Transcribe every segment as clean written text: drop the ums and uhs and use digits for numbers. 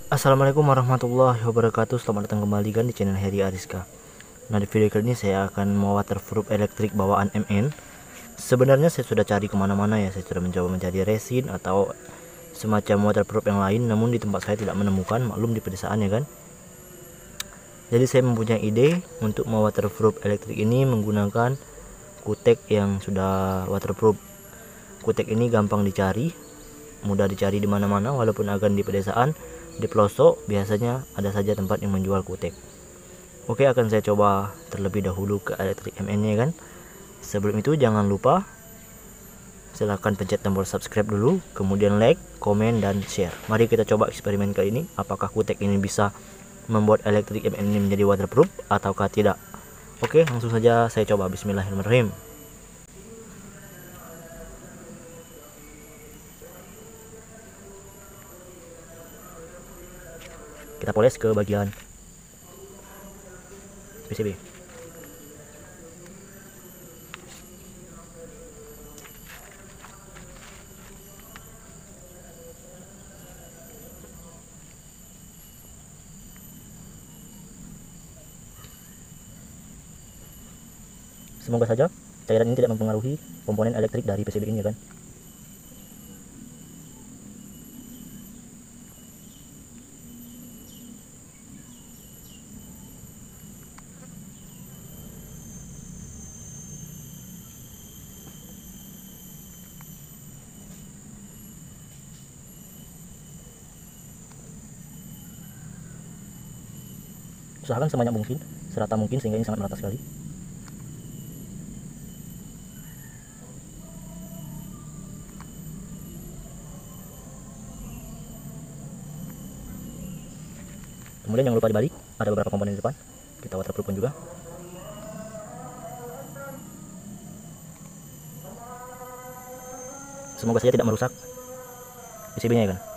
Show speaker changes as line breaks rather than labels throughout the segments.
Assalamualaikum warahmatullahi wabarakatuh. Selamat datang kembali kan di channel Heri Ariska. Nah, di video kali ini saya akan waterproof elektrik bawaan MN. Sebenarnya saya sudah cari kemana-mana ya. Saya sudah mencoba mencari resin atau semacam waterproof yang lain, namun di tempat saya tidak menemukan. Maklum di pedesaan ya kan. Jadi saya mempunyai ide untuk waterproof elektrik ini menggunakan kutek yang sudah waterproof. Kutek ini gampang dicari, mudah dicari di mana-mana, walaupun akan di pedesaan. Di pelosok biasanya ada saja tempat yang menjual kutek. Oke, akan saya coba terlebih dahulu ke elektrik MN nya kan. Sebelum itu jangan lupa silahkan pencet tombol subscribe dulu, kemudian like, komen, dan share. Mari kita coba eksperimen kali ini, apakah kutek ini bisa membuat elektrik MN ini menjadi waterproof ataukah tidak. Oke, langsung saja saya coba. Bismillahirrahmanirrahim. Kita poles ke bagian PCB. Semoga saja cairan ini tidak mempengaruhi komponen elektrik dari PCB ini ya kan. Usahakan sebanyak mungkin, serata mungkin sehingga ini sangat merata sekali. Kemudian jangan lupa dibalik, ada beberapa komponen di depan, kita waterproofkan juga. Semoga saja tidak merusak PCB nya ya kan.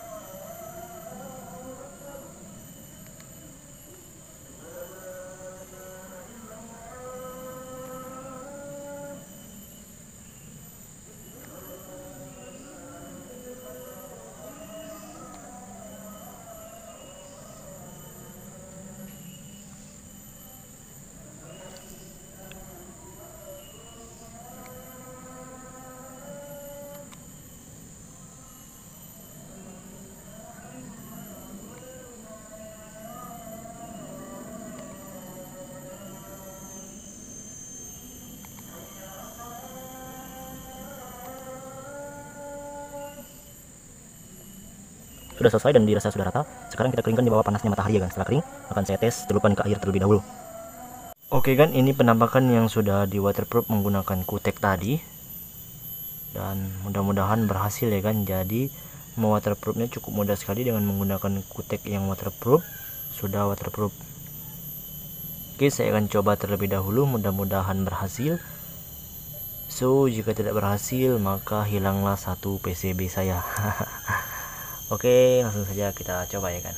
Sudah selesai dan dirasa sudah rata. Sekarang kita keringkan di bawah panasnya matahari ya kan. Setelah kering akan saya tes celupkan ke air terlebih dahulu. Oke kan, ini penampakan yang sudah di waterproof menggunakan kutek tadi, dan mudah-mudahan berhasil ya kan. Jadi waterproofnya cukup mudah sekali dengan menggunakan kutek yang waterproof. Sudah waterproof. Oke, saya akan coba terlebih dahulu, mudah-mudahan berhasil. So jika tidak berhasil maka hilanglah satu PCB saya. Oke, langsung saja kita coba ya kan.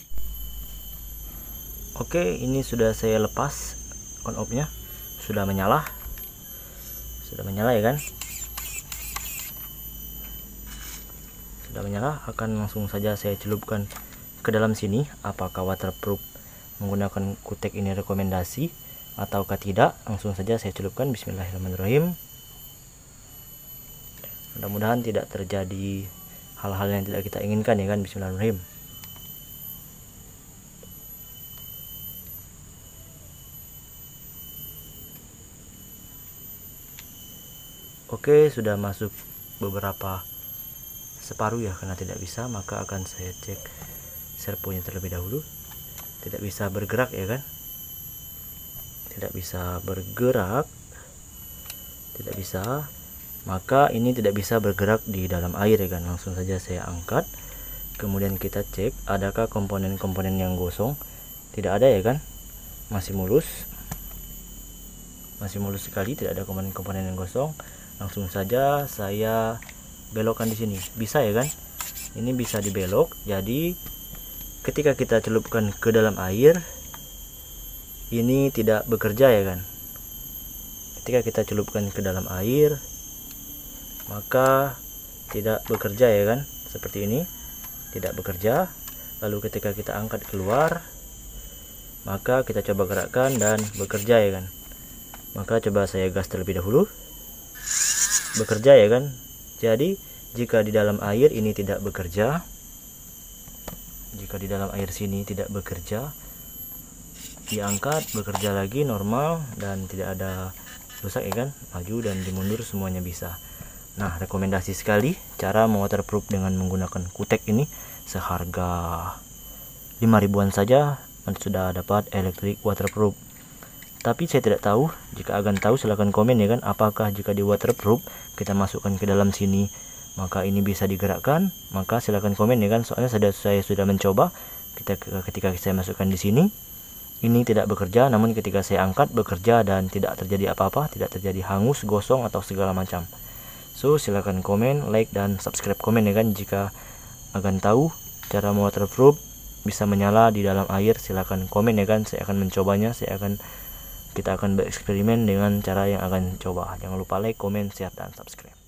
Oke, ini sudah saya lepas on off nya, sudah menyala ya kan. Sudah menyala, akan langsung saja saya celupkan ke dalam sini. Apakah waterproof menggunakan kutek ini rekomendasi ataukah tidak, langsung saja saya celupkan. Bismillahirrahmanirrahim. Mudah-mudahan tidak terjadi hal-hal yang tidak kita inginkan ya kan. Bismillahirrahmanirrahim. Oke, sudah masuk beberapa separuh ya, karena tidak bisa maka akan saya cek servonya terlebih dahulu. Tidak bisa bergerak ya kan, tidak bisa bergerak, tidak bisa, maka ini tidak bisa bergerak di dalam air ya kan. Langsung saja saya angkat, kemudian kita cek adakah komponen-komponen yang gosong. Tidak ada ya kan, masih mulus sekali, tidak ada komponen-komponen yang gosong. Langsung saja saya belokkan di sini, bisa ya kan, ini bisa dibelok. Jadi ketika kita celupkan ke dalam air ini tidak bekerja ya kan. Ketika kita celupkan ke dalam air maka tidak bekerja ya kan, seperti ini, tidak bekerja. lalu ketika kita angkat keluar, maka kita coba gerakkan dan bekerja ya kan. Maka coba saya gas terlebih dahulu, bekerja ya kan. Jadi jika di dalam air ini tidak bekerja, jika di dalam air sini tidak bekerja, diangkat, bekerja lagi normal dan tidak ada rusak ya kan, maju dan dimundur semuanya bisa. Nah, rekomendasi sekali cara waterproof dengan menggunakan kutek ini, seharga 5.000-an saja Anda sudah dapat electric waterproof. Tapi saya tidak tahu, jika agan tahu silahkan komen ya kan, apakah jika di waterproof kita masukkan ke dalam sini maka ini bisa digerakkan? Maka silahkan komen ya kan, soalnya saya sudah mencoba, ketika saya masukkan di sini ini tidak bekerja, namun ketika saya angkat bekerja dan tidak terjadi apa-apa, tidak terjadi hangus, gosong atau segala macam. So silahkan komen, like dan subscribe komen ya kan, jika agan tahu cara waterproof bisa menyala di dalam air. Silahkan komen ya kan, saya akan mencobanya, kita akan bereksperimen dengan cara yang akan coba. Jangan lupa like, comment, share dan subscribe.